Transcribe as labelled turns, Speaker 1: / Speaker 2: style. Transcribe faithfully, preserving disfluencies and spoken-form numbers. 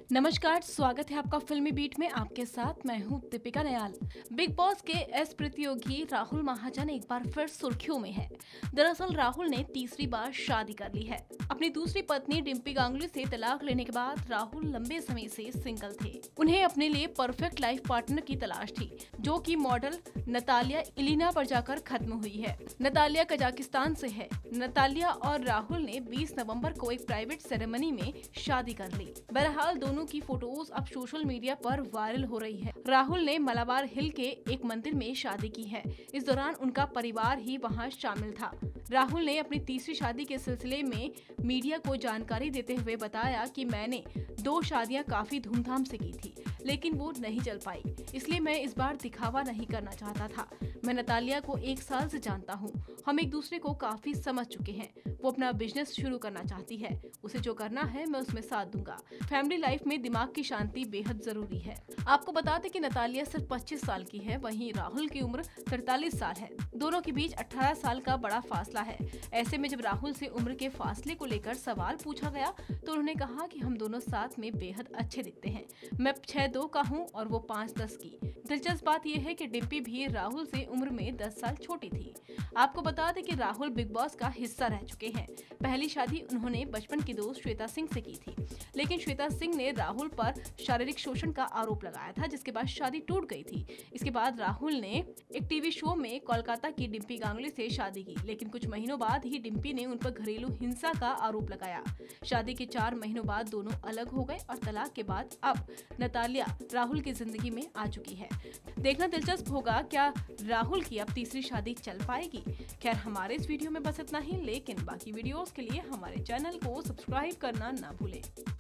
Speaker 1: नमस्कार, स्वागत है आपका फिल्मी बीट में। आपके साथ मैं हूं दीपिका नयाल। बिग बॉस के एस प्रतियोगी राहुल महाजन एक बार फिर सुर्खियों में है। दरअसल राहुल ने तीसरी बार शादी कर ली है। अपनी दूसरी पत्नी डिम्पी गांगुली से तलाक लेने के बाद राहुल लंबे समय से सिंगल थे। उन्हें अपने लिए परफेक्ट लाइफ पार्टनर की तलाश थी, जो कि मॉडल नतालिया इलिना पर जाकर खत्म हुई है। नतालिया कजाकिस्तान से है। नतालिया और राहुल ने बीस नवंबर को एक प्राइवेट सेरेमनी में शादी कर ली। बहरहाल दोनों की फोटोज अब सोशल मीडिया पर वायरल हो रही है। राहुल ने मलाबार हिल के एक मंदिर में शादी की है। इस दौरान उनका परिवार ही वहां शामिल था। राहुल ने अपनी तीसरी शादी के सिलसिले में मीडिया को जानकारी देते हुए बताया कि मैंने दो शादियां काफी धूमधाम से की थी, लेकिन वो नहीं चल पाई, इसलिए मैं इस बार दिखावा नहीं करना चाहता था। मैं नतालिया को एक साल से जानता हूँ। हम एक दूसरे को काफी समझ चुके हैं। वो अपना बिजनेस शुरू करना चाहती है, उसे जो करना है मैं उसमें साथ दूंगा। फैमिली लाइफ में दिमाग की शांति बेहद जरूरी है। आपको बता दें कि नतालिया सिर्फ पच्चीस साल की है, वहीं राहुल की उम्र तैंतालीस साल है। दोनों के बीच अठारह साल का बड़ा फासला है। ऐसे में जब राहुल से उम्र के फासले को लेकर सवाल पूछा गया तो उन्होंने कहा कि हम दोनों साथ में बेहद अच्छे दिखते हैं। मैं छह दो का हूँ और वो पाँच दस की। दिलचस्प बात यह है कि डिम्पी भी राहुल से उम्र में दस साल छोटी थी। आपको बता दें कि राहुल बिग बॉस का हिस्सा रह चुके हैं। पहली शादी उन्होंने बचपन की दोस्त श्वेता सिंह से की थी, लेकिन श्वेता सिंह ने राहुल पर शारीरिक शोषण का आरोप लगाया था, जिसके बाद शादी टूट गई थी। इसके बाद राहुल ने एक टीवी शो में कोलकाता की डिम्पी गांगुली से शादी की, लेकिन कुछ महीनों बाद ही डिम्पी ने उन पर घरेलू हिंसा का आरोप लगाया। शादी के चार महीनों बाद दोनों अलग हो गए और तलाक के बाद अब नतालिया राहुल की जिंदगी में आ चुकी है। देखना दिलचस्प होगा क्या राहुल की अब तीसरी शादी चल पाएगी। खैर, हमारे इस वीडियो में बस इतना ही, लेकिन बाकी वीडियोस के लिए हमारे चैनल को सब्सक्राइब करना ना भूलें।